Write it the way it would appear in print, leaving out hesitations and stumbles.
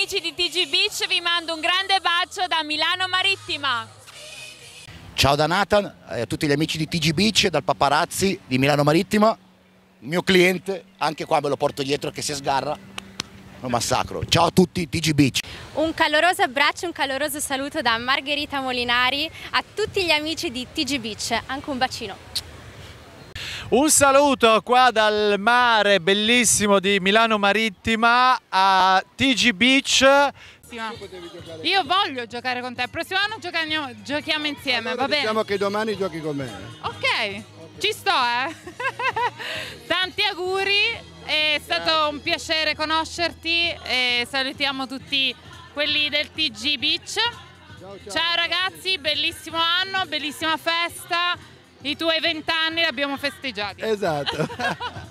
amici di TG Beach, vi mando un grande bacio da Milano Marittima. Ciao da Nathan, a tutti gli amici di TG Beach, dal paparazzi di Milano Marittima, il mio cliente, anche qua me lo porto dietro che si sgarra, lo massacro. Ciao a tutti, TG Beach. Un caloroso abbraccio, un caloroso saluto da Margherita Molinari a tutti gli amici di TG Beach, anche un bacino. Un saluto qua dal mare bellissimo di Milano Marittima a TG Beach. Io voglio giocare con te, il prossimo anno giochiamo insieme, allora, va bene? diciamo che domani giochi con me. Ok, ci sto Tanti auguri, è stato un piacere conoscerti e salutiamo tutti quelli del TG Beach. Ciao ragazzi, bellissimo anno, bellissima festa, i tuoi 20 anni li abbiamo festeggiati. Esatto.